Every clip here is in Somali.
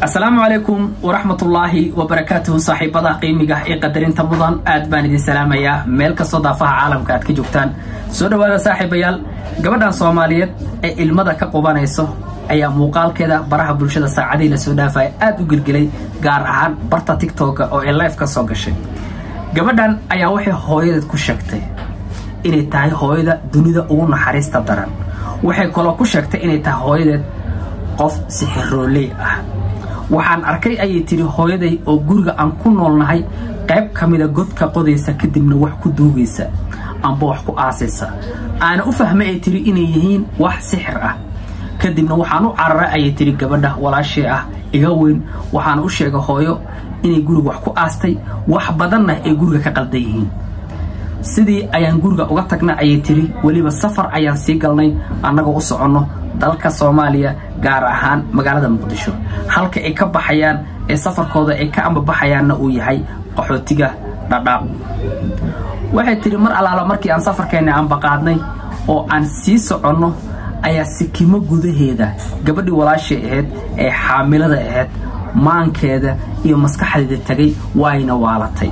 السلام عليكم ورحمة الله وبركاته صاحبة قيمة قدرين تمضان أدبان دي سلام يا ملك صدفة عالم كات كجوكتان سودا وهذا صاحب يال قبل الصوماليات المدى كقبان يسو أي مقال كذا براه برشة السعادة لسودا في أدو قلقلي قارعان برتا تيك توك أو اللايف كسوقشي قبل أي وحي هويدة كشكتي إني تاي هويدة دونيدا أون حريص تدران وحي كلا كشكتي إني تاي هويدة قف سحرولي waxaan arkay ay tiri hooyaday oo guriga aan ku noolnahay qayb kamida godka qodaysa kadibna wax ku duugaysa amba wax ku aasaysa ana u fahmay ay tiri inay yihiin wax sixir ah kadibna waxaan u cararay ay tiri gabadha walaashay ah iga weyn waxaan u sheegay hooyo inay guriga wax ku aastay wax badanna ay guriga ka qaldan yihiin sidii ayaan guriga uga tagnaa ay tiri waliba safar ayaan sii galnay annaga u socono dalka Soomaaliya gaar ahaan magaalada Muqdisho halka ay ka baxayaan ee safarkooda ay ka amba baxayaanna uu yahay qaxootiga Dhadhaab waxay tiri mar alaala markii aan safarkeena aan baqaadnay oo aan sii socono ayaa sikimo gudaheeda gabadhii walaashay ahayd ee xaamilada ahayd maankeeda iyo maskaxdeeda tagay waayna waalatay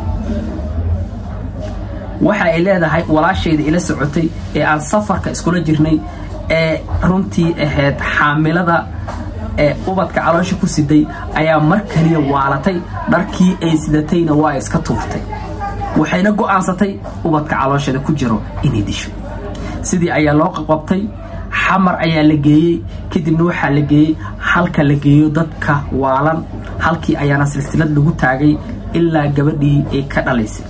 waxa ay leedahay walaashayda ila socotay ee aan safarka iskula jirnay runtii ahayd xaamilada ubadka caloosha ku siday ayaa mar kaliya waalatay dharkii ay sidatayna waa iska tuurtay waxayna go'aansatay ubadka caloosheeda ku jiro inay disho sidii ayaa loo qabtay xamar ayaa la geeyay kadibna waxa la geeyay halka la geeyo dadka waalan halkii ayaana silsilad lagu taagay ilaa gabadhii ay ka dhalaysay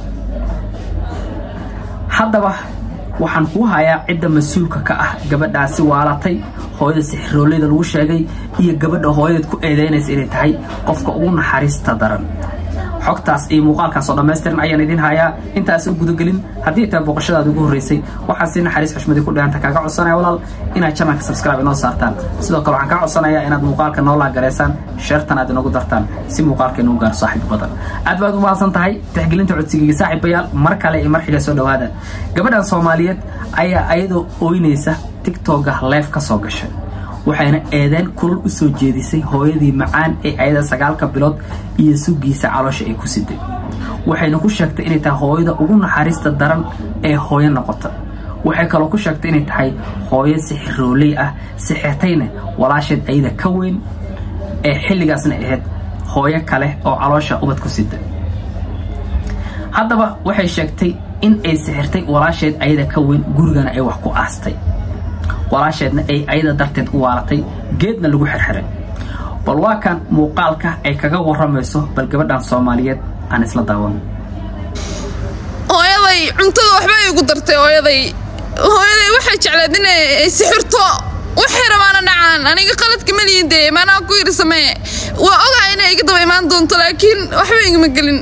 haddaba waxaan ku hayaa cidda mas'uulka ka ah gabadhaasi waalatay hooyada sixrooleyda lagu sheegay iyo gabadha hooyada ku eedeynaysa inay tahay qofka ugu naxariista daran xogtaas iyo muuqaalkaas oo dhameystiran ayaan idin hayaa intaas u gudagelin haddii taa booqashadaada ugu horeysay waxaan si naxariis xushmadi ku dhaanta kaaga codsanaya walaal inaad channelka subscribe inoo saartaan sidoo kale waxaan ka codsanayaa inaad muuqaalka noo laagareysaan shartan aad inoogu dartaan si muuqaalka inuu gaaro saaxiib badan aad baad u mahadsan tahay tixgelinta codsigiga saaxiibayaal mar kale iyo mar xiga soo dhawaada gabadhan Soomaaliyeed ayaa ayadoo ooynaysa TikTok live ka soo gashay waxayna eedan kulul u soo jeedisay hooyadii macaan ee ayada 9 bilood iyo sugiisa caloosha ay ku siday waxayna ku sheegtay inay tahay hooyada ugu naxariista daran ee hooyo noqota waxay kale ku sheegtay inay tahay hooyo sixrooley ah sixirtayna walaasheed ayada ka weyn ee xilligaasna ahayd hooyo kale oo caloosha ubad ku siday haddaba waxay sheegtay in ay sixirtay walaasheed ayada ka weyn gurigana ay wax ku aastay walaasheedna ay ayada darteed u waalatay geedna lagu xirxiray bal waa kan muuqaalka ay kaga waramayso bal gabadhan Soomaaliyeed aan isla daawan hooyaday cuntada waxba ay ugu dartay hooyaday waxay jeclayd inay sixirto waxay rabaan nacaan aniga qaladka ma liidee maana ku yirsamay waa ogaa inay iga daba imaan doonto laakiin waxba igama gelin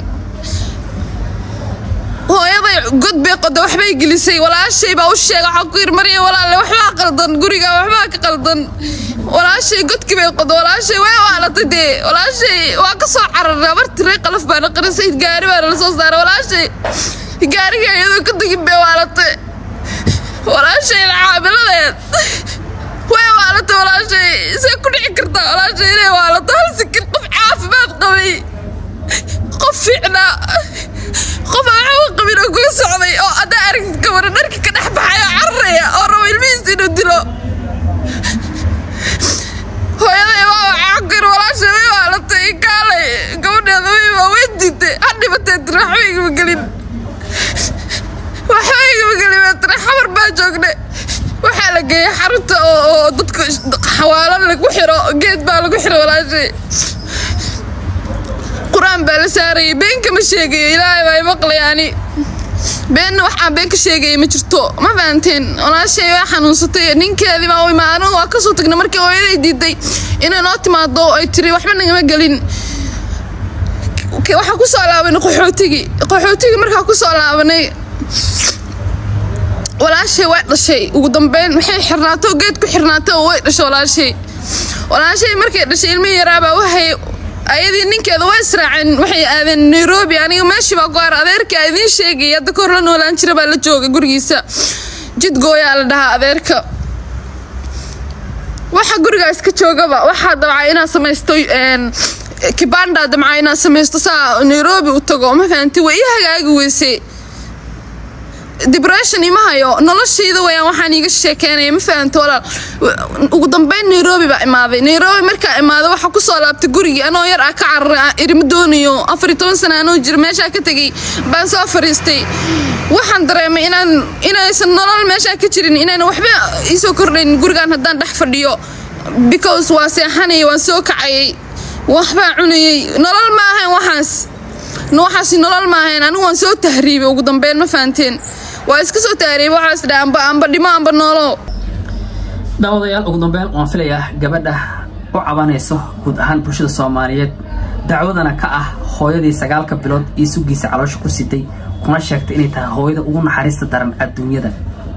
hooyaday god bay qodo waxbay gelisay walaashay baa u sheegay waxa ku yir mariyo walaal waxba qaldan guriga waxba ka qaldan walaashay godkii bay qodo walaashay way waalatay walaashay waa ka soo cararay bartire qalaf baan qarisay gaari baan la soo saaray walaashay gaariga iyadoo ka dagin bay waalatay walaashay caamiladeed way waalatay walaashay si ku dhici kartaa walaashay inay waalato hal sikir qof caafimaad qabay qof fiicna qof aan qabin oo ku socday oo ada aragtid gabar dharka ka dhaxbaxay carraya oo rabo ilmihiisa inuu dilo hooyaday waa caaqir walaashay way waalatay kaalay gabadheeda way weydiitay hadhibatay waxbayga magelin xamar baa joognay waxaa la geeyay xarunta oo dadka xawaalan lagu xiro geed baa lagu xiro walaashay quraan baa la saaray beenka ma sheegay ilaahay way maqlayani been waxaan been ka sheegay ma jirto ma faanteen walaashay way xanuunsatay ninkeedii baa imaanay waa ka soo tagnay markii hooyaday diiday inay noo timaado ay tiri waxba nagama galin waxa ku soo laabanay qaxootiga markaa ku soo laabanay walaashay way dhashay ugu dambeyn waxay xirnaato geed ku xirnaato way dhashay walaashay markay dhashay ilmo yaraaba waxay ayadii ninkeeda way israaceen waxay aadeen Nairobi aniga meeshii baa goor adeerka idin sheegay hadda kor la noolaan jiray baa la joogay gurigiisa jid gooyaa la dhahaa adeerka waxa gurigaas ka joogaba waxa dabcay inaa samaysto kibanda damcayna sameeysto saa Nairobi u tago ma fahanti way hagaagi weysay depression ima hayo noloshayda way waxaan iga sheekeynay ma fahanto walaal ugu dambeyn Nairobi ba imaaday Nairobi marka imaado waxa ku soo laabtay gurigi anoo yar ka carray irma doonayo 14 sano anoo jir meesha ka tagay baan soo fariistay waxaan dareemay inaysan nolol meesha ka jirin inaan waxba isoo kordhin gurigan haddaan dhex fadhiyo because waa seexanay waan soo kacay waxba cunayay nolol ma ahayn waxaas nolol ma ahayn anigu waan soo tahriibay ugu dambeyn ma fahanteen waa iska soo tahriibay waxaas dhaanba dhimo amba noolo daawadayaal ugu dambeyn waan filayaa gabadha u cabanayso guud ahaan bulshada Soomaaliyeed dacwadana ka ah hooyadii 9 bilood iyo sugiisa caloosha ku siday kuna sheegtay inay tahay hooyada ugu naxariista daran adduunyada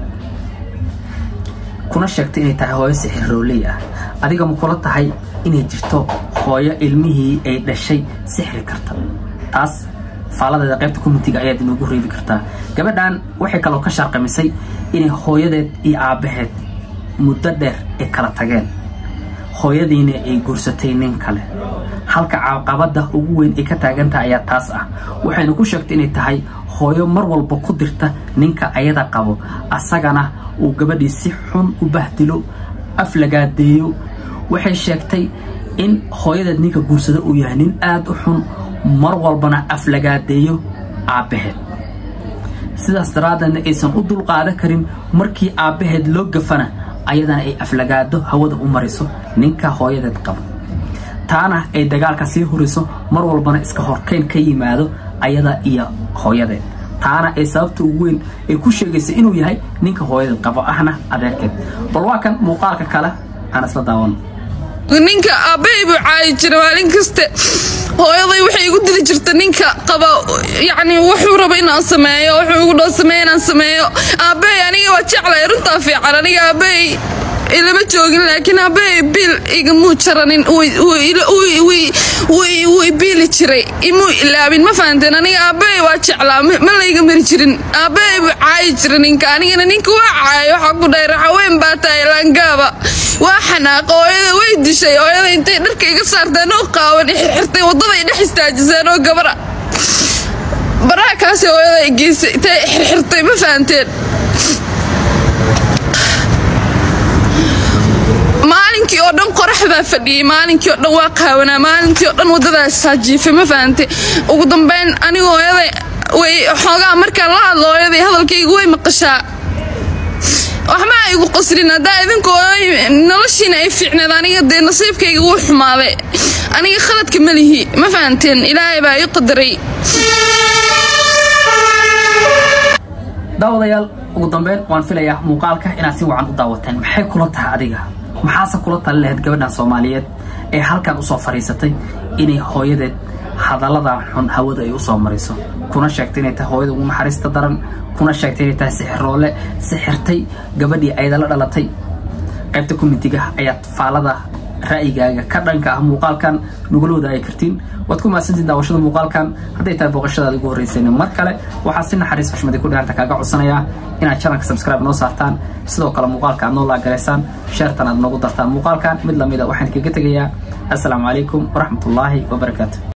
kuna sheegtay inay tahay hooyo sixirrooley ah adiga ma kula tahay inay jirto hooyo ilmihii ay dhashay sixir karta taas faalada qaybta community-ga ayaa inoogu reebi kartaa gabadhan waxay kala ka shaqamisay inay hooyadeed iyo aabaheed muddo dheer ay kala tageen hooyadiina ay guursatay nin kale halka caqabada ugu weyn ee ka taagantaa ayaa taas ah waxayna ku sheegtay inay tahay hooyo mar walba ku dirta ninka ayada qabo asagana uu gabadhii si xun u bahdilo aflagaadeeyo waxay sheegtay in hooyadeed ninka guursada uu yahay nin aad u xun mar walbana aflagaadeeyo aabaheed sidaas daraaddeedna aysan u dulqaadan karin markii aabaheed loo gafana ayadana ay aflagaado hawada u mariso ninka hooyadeed qabo taana ay dagaalka sii huriso mar walbana iska horkeyn ka yimaado ayada iyo hooyadeed taana ay sababta ugu weyn ay ku sheegayso inuu yahay ninka hooyadeed qabo ahna adeerkeed bal waa kan muuqaalka kale aan isla daawan ninka aabay buu caay jiray maalin kasta hooyaday waxay igu dili jirtay ninka qaba yani wuxuu rabo inaan sameeyo wuxuu igu dhoo sameeyaan sameeyo aabay aniga waa jeclay runta fiican aniga aabay ilama joogin laakiin aabay bil iga muujaranin way bil jiray imu ilaabin ma fahanteen aniga aabay waa jeclaa ma la iga mari jirin aabay buu caay jiray ninka aniga ninka waa caay waxa ku dheeraxa weyn baa tahay langaba waa xanaaq hooyada way dishay hooyada intay dharka iga saartaan oo qaawan xirtay wadada ay dhex istaajiseen oo gabara baraha kaas hooyada ay geysay intay xirtay ma fahanteen maalinkii oo dhan qorax baa fadhiyay maalinkii oo dhan waa qaawanaa maalinkii oo dhan wadadaas saajiifay ma fahanteen ugu dambeyn aniga hooyada way xoogaa markaan la hadlo hooyada hadalkayga way maqashaa waxma igu qasrin hadaa idinkoo noloshiina ay fiicneed aniga dee nasiibkayga wuu xumaaday aniga khaladka ma lihi ma fahanteen ilaahay baa ii qadaray daawadayaal ugu dambeyn waan filayaa muuqaalka inaad si wacan u daawateen maxay kula tahay adiga maxaase kula tali lahayd gabadhan Soomaaliyeed ee halkan u soo fariisatay inay hooyadeed hadallada xun hawada ay u soo mariso kuna sheegtay inay tahay hooyada ugu naxariista daran kuna sheegtay inay tahay sixirroole sixirtay gabadhii ayda la dhalatay qaybta community-ga ayaa faalada ra'yigaaga ka dhanka ah muuqaalkan nugulooda ay kartiin wad ku maasantiin daawashada muuqaalkan haday tahay booqashadaada ugu horeysay mar kale waxa si naxariis xushmad ku dhaanta kaaga codsanaya inaad channelka subscribe noo saartaan sidoo kale muuqaalka aad noo la galeysaan share-tan aad noogu dartaan muuqaalkan mid lamida waxaan kaga tagayaa assalaamu calaykum waraxmatullaahi wabarakaatuh